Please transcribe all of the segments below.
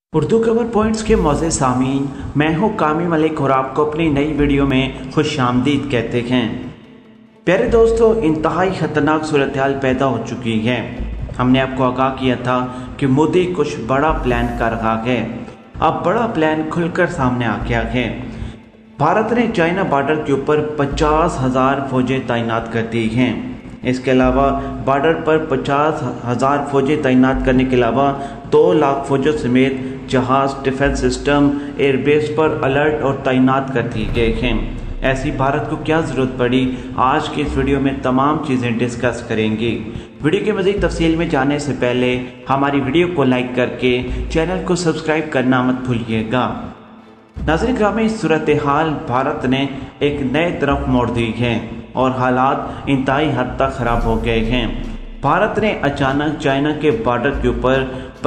اردو کور points کے معزز سامعین، میں ہوں کامی ملک اور آپ کو اپنی نئی ویڈیو میں خوش آمدید کہتے ہیں۔ پیارے دوستو، انتہائی خطرناک صورتحال پیدا ہو چکی ہے۔ ہم نے آپ کو آگاہ کیا تھا کہ مودی کچھ بڑا پلان کر رہا ہے۔ اب بڑا پلان کھل کر سامنے آ گیا ہے۔ بھارت نے چائنا بارڈر کے اوپر 50,000 فوجیں تعینات کر دی ہیں۔ اس کے علاوہ بارڈر پر 50,000 فوجیں تعینات کرنے کے علاوہ 2 لاکھ فوجوں سمیت جہاز، ڈیفنس سسٹم، ایئر بیس پر الرٹ اور تعینات کر دی گئے ہیں۔ ایسی بھارت کو کیا ضرورت پڑی؟ آج کی اس ویڈیو میں تمام چیزیں ڈسکس کریں گے۔ ویڈیو کے مزید تفصیل میں جانے سے پہلے ہماری ویڈیو کو لائک کر کے چینل کو سبسکرائب کرنا مت بھولیے گا۔ ناظرین گرامی، صورتحال بھارت نے ایک نئے طرف موڑ دی ہے اور حالات انتہائی حد تک خراب ہو گئے ہیں۔ بھارت نے اچانک چائنا کے بارڈر کے اوپر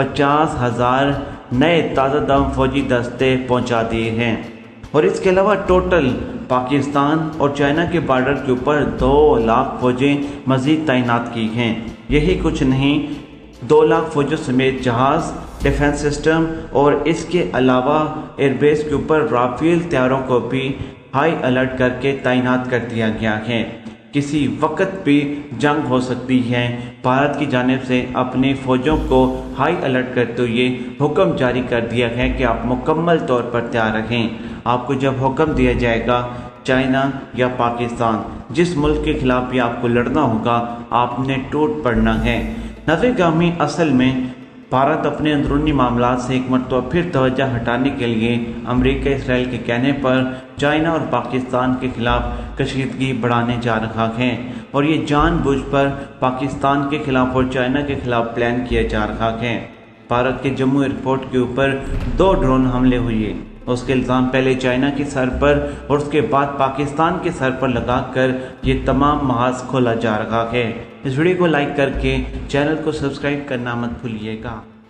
50,000 نئے تازہ دم فوجی دستے پہنچا دیے ہیں اور اس کے علاوہ ٹوٹل پاکستان اور چائنا کے بارڈر کے اوپر 2 لاکھ فوجیں مزید تعینات کی ہیں۔ یہی کچھ نہیں، 2 لاکھ فوجوں سمیت جہاز، ڈیفنس سسٹم اور اس کے علاوہ ایئر بیس کے اوپر رافیل طیاروں کو بھی ہائی الرٹ کر کے تعینات کر دیا گیا ہے۔ کسی وقت بھی جنگ ہو سکتی ہے۔ بھارت کی جانب سے اپنی فوجوں کو ہائی الرٹ کرتے ہوئے حکم جاری کر دیا ہے کہ آپ مکمل طور پر تیار رہیں۔ آپ کو جب حکم دیا جائے گا، چائنا یا پاکستان، جس ملک کے خلاف بھی آپ کو لڑنا ہوگا، آپ نے ٹوٹ پڑنا ہے۔ ناظرین گرامی، اصل میں بھارت اپنے اندرونی معاملات سے ایک مرتبہ پھر توجہ ہٹانے کے لیے امریکہ اسرائیل کے کہنے پر چائنا اور پاکستان کے خلاف کشیدگی بڑھانے جا رہا ہے، اور یہ جان بوجھ پر پاکستان کے خلاف اور چائنا کے خلاف پلان کیا جا رہا ہے۔ بھارت کے جموں ایئرپورٹ کے اوپر 2 ڈرون حملے ہوئے۔ اس کے الزام پہلے چائنا کے سر پر اور اس کے بعد پاکستان کے سر پر لگا کر یہ تمام محاذ کھولا جا رہا ہے۔ اس ویڈیو کو لائک کر کے چینل کو سبسکرائب کرنا مت بھولیے گا۔